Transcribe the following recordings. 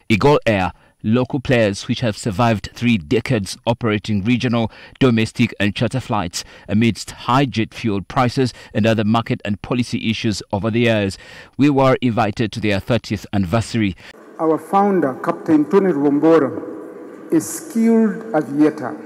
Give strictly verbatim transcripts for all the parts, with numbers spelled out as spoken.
Eagle Air, local players which have survived three decades operating regional, domestic and charter flights amidst high jet fuel prices and other market and policy issues over the years. We were invited to their thirtieth anniversary. Our founder, Captain Tony Rubombora, a skilled aviator,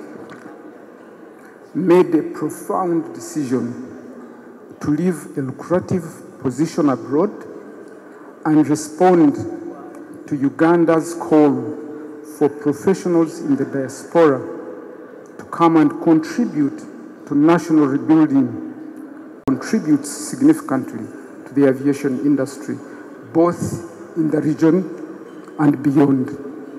made a profound decision to leave a lucrative position abroad and respond to Uganda's call for professionals in the diaspora to come and contribute to national rebuilding, contributes significantly to the aviation industry, both in the region and beyond.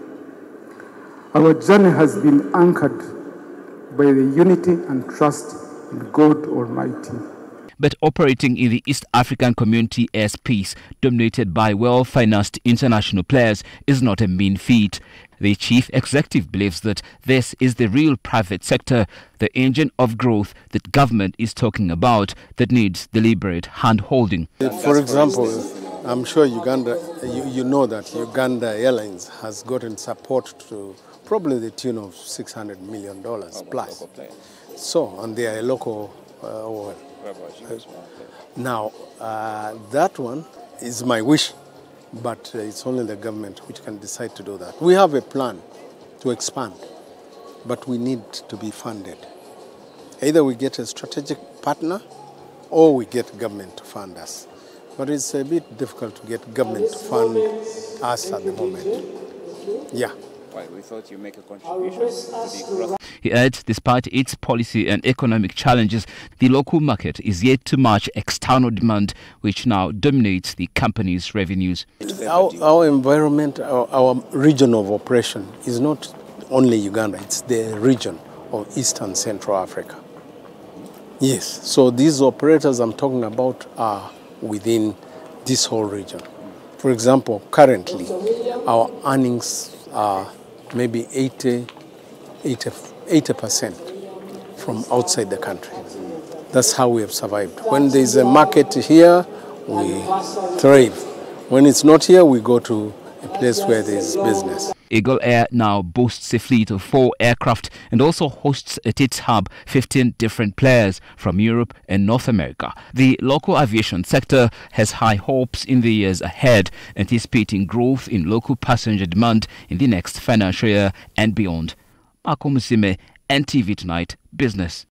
Our journey has been anchored by the unity and trust in God Almighty. But operating in the East African community airspace dominated by well-financed international players is not a mean feat. The chief executive believes that this is the real private sector, the engine of growth that government is talking about that needs deliberate hand-holding. For example, I'm sure Uganda, you, you know that Uganda Airlines has gotten support to probably the tune of six hundred million dollars plus. So, and they are a local uh, oil. Now, uh, that one is my wish, but uh, it's only the government which can decide to do that. We have a plan to expand, but we need to be funded. Either we get a strategic partner or we get government to fund us. But it's a bit difficult to get government to fund us at the moment. Yeah. Why? We thought you make a contribution to the growth. He adds, despite its policy and economic challenges, the local market is yet to match external demand, which now dominates the company's revenues. Our, our environment, our, our region of operation is not only Uganda, it's the region of Eastern Central Africa. Yes, so these operators I'm talking about are within this whole region. For example, currently, our earnings are maybe eighty percent from outside the country. That's how we have survived. When there's a market here, we thrive. When it's not here, we go to a place where there's business. Eagle Air now boasts a fleet of four aircraft and also hosts at its hub fifteen different players from Europe and North America. The local aviation sector has high hopes in the years ahead, anticipating growth in local passenger demand in the next financial year and beyond. Marco Musime, N T V Tonight, Business.